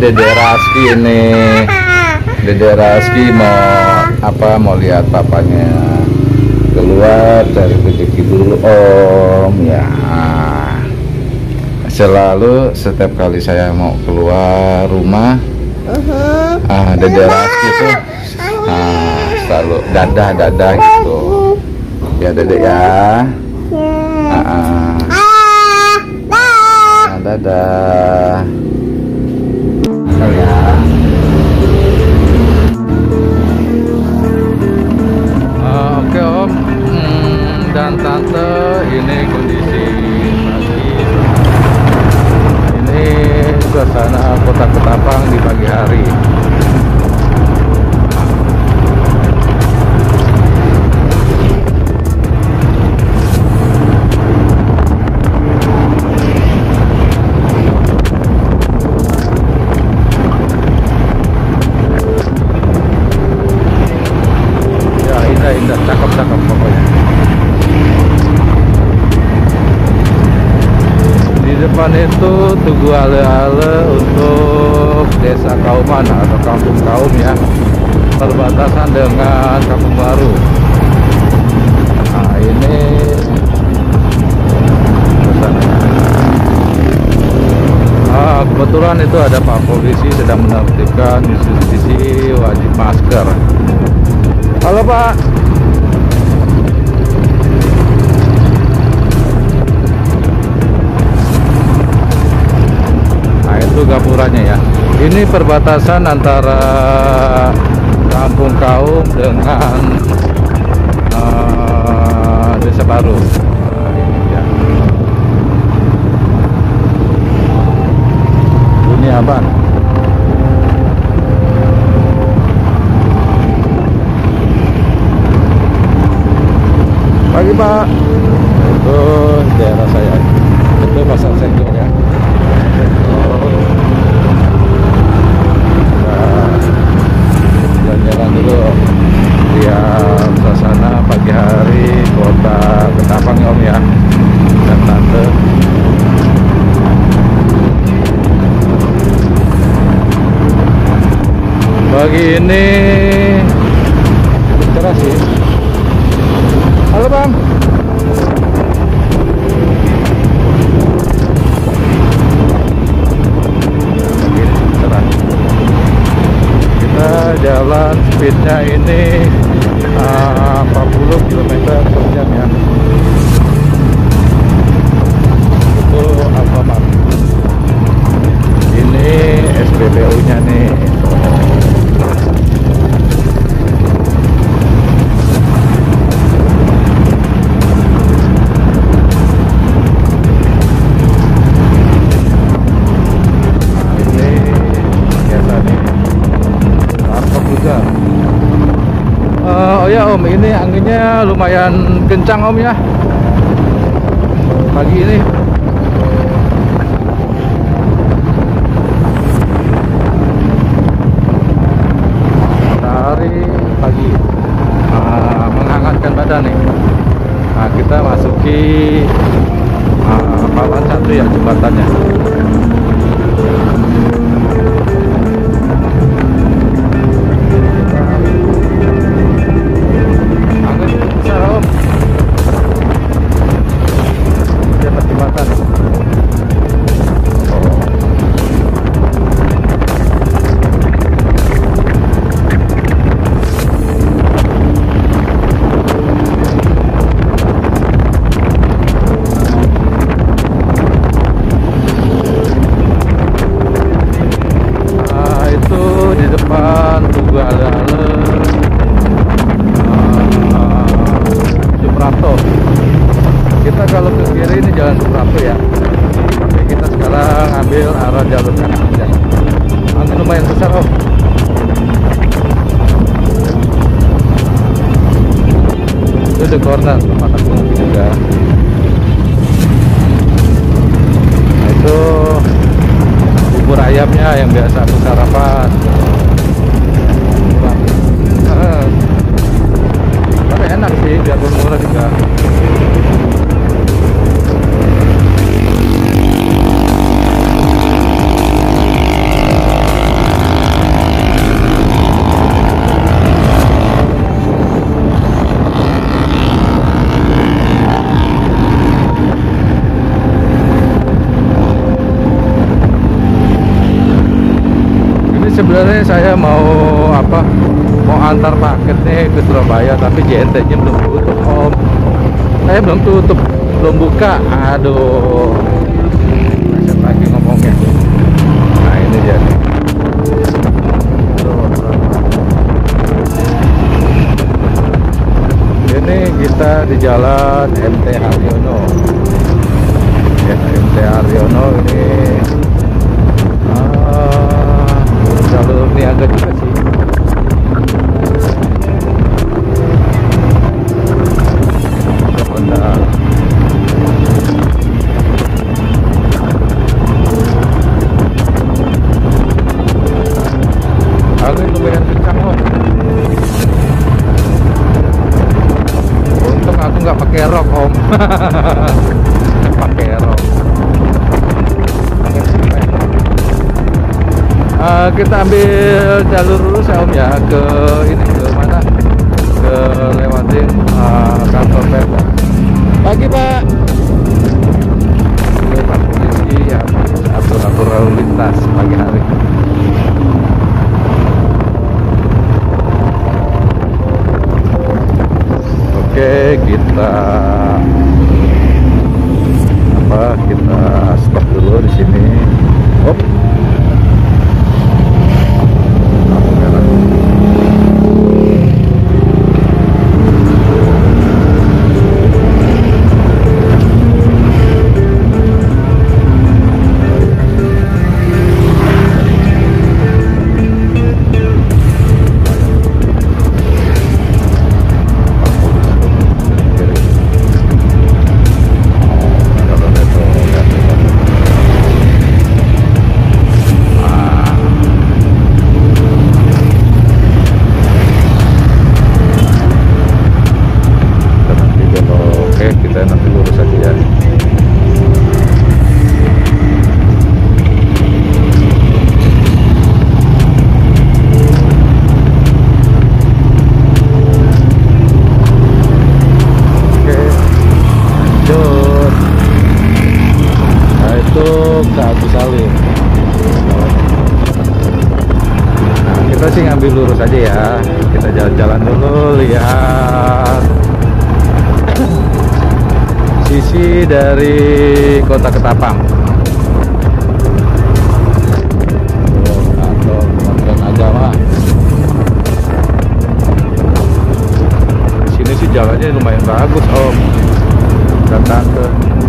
Dede Raski ini. Dede Raski mau lihat papanya keluar cari rezeki dulu Om ya. Selalu setiap kali saya mau keluar rumah, Dede Raski itu selalu dadah gitu ya Dede ya. Dadah ya. Oke Om dan Tante, ini kondisi pagi. Ini suasana Kota Ketapang di pagi hari. Indah, cakep pokoknya. Di depan itu Tugu Ale-Ale untuk Desa Kauman atau Kampung Kaum ya, perbatasan dengan Kampung Baru. Nah ini kebetulan itu ada Pak Polisi sedang menertibkan institusi wajib masker. Halo Pak. Nah itu gapuranya ya. Ini perbatasan antara Kampung Kaum dengan Desa Baru. Nah, ini ya. Dunia Aban. Pagi Pak. Itu daerah saya. Itu Pasar Senggol ya. Jalan-jalan dulu lihat suasana pagi hari Kota Ketapang Om ya dan Tante. Pagi ini cukup cerah sih. Halo Bang. Kita jalan speednya ini 40 km per jam ya. Itu Alfamart. Ini SPBU nya nih. Oh ya Om, ini anginnya lumayan kencang Om ya pagi ini. Matahari pagi menghangatkan badan nih. Nah kita masuki Palan 1 ya, jembatannya. Kita kalau ke kiri ini jalan Suprapto ya. Oke, kita sekarang ambil arah jalur kanan aja. Angin lumayan besar Om. Itu the corner tempat aku ngopi juga. Nah, itu bubur ayamnya yang biasa aku sarapan. Tapi enak sih, biarpun murah juga. sebenarnya saya mau apa? Mau antar paket nih ke Surabaya, tapi JNT-nya belum tutup Om. Saya belum tutup, belum buka. Aduh, macet lagi ngomongnya. Nah ini dia nih. Ini kita di jalan MT Haryono. Ya, MT Haryono ini jalur niaga juga sih. Benar. Angin lumayan kencang Om. Untung aku nggak pakai rok Om. Pakai rok. Kita ambil jalur lurus ya Om ya, ke ini, ke mana, ke lewatin kantor Perda. Pagi Pak. Ini Pak Polisi yang atur lalu lintas pagi hari. Oke, kita stop dulu di sini. Oh. Kita sih ngambil lurus aja ya. Kita jalan-jalan dulu, lihat sisi dari Kota Ketapang. Kantor Kementerian Agama. Sini sih jalannya lumayan bagus Om dan Tante.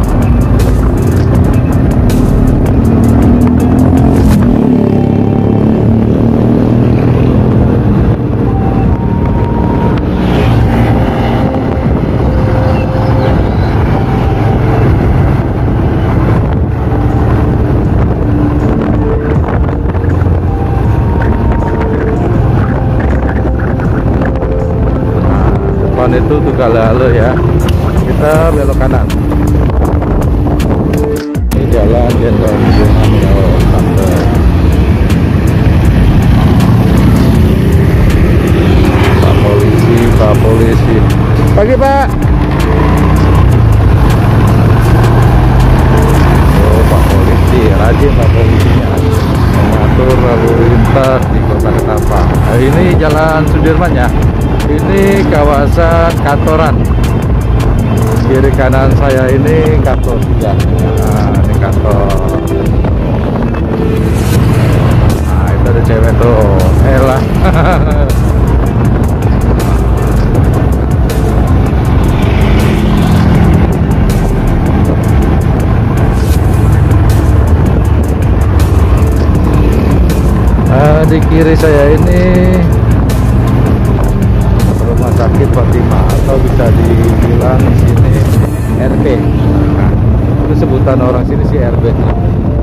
Itu Tugalale ya, kita belok kanan. Ini jalan Jenderal Sudirman Tamrin. Pak Polisi. Pagi Pak. Oh Pak Polisi, rajin Pak Polisinya mengatur lalu lintas di Kota Ketapang. Nah, ini Jalan Sudirman ya. Ini kawasan kantoran. Kiri kanan saya ini kantor juga. Nah, ini kantor. Nah, itu ada cewek tuh. Elah. Di kiri saya ini Rumah Sakit Fatimah, atau bisa dibilang di sini RB. Nah, itu sebutan orang sini sih RB.